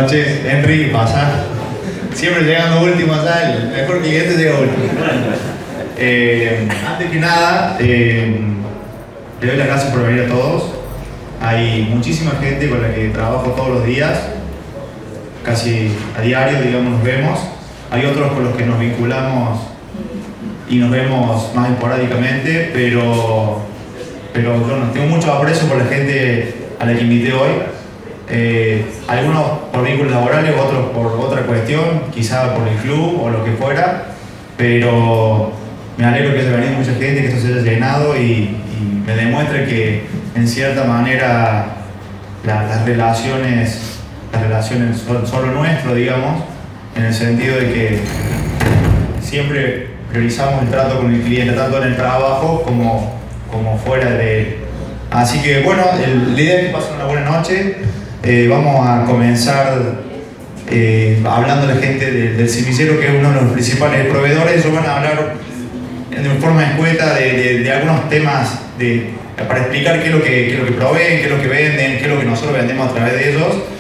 noches, Henry, pasa. Siempre llegando último allá, el mejor cliente llega último. Antes que nada, le doy las gracias por venir a todos. Hay muchísima gente con la que trabajo todos los días, casi a diario, digamos, nos vemos. Hay otros con los que nos vinculamos y nos vemos más esporádicamente, pero bueno, tengo mucho aprecio por la gente a la que invité hoy. Algunos por vínculos laborales, otros por otra cuestión, quizá por el club o lo que fuera, pero me alegro que haya venido mucha gente, que esto se haya llenado y me demuestra que en cierta manera las relaciones son solo nuestro, digamos, en el sentido de que siempre priorizamos el trato con el cliente, tanto en el trabajo como fuera de él. Así que bueno, la idea es que pasen una buena noche. Vamos a comenzar hablando a la gente del semicero, que es uno de los principales proveedores. Ellos van a hablar de forma escueta de algunos temas para explicar qué es lo que proveen, qué es lo que venden, qué es lo que nosotros vendemos a través de ellos.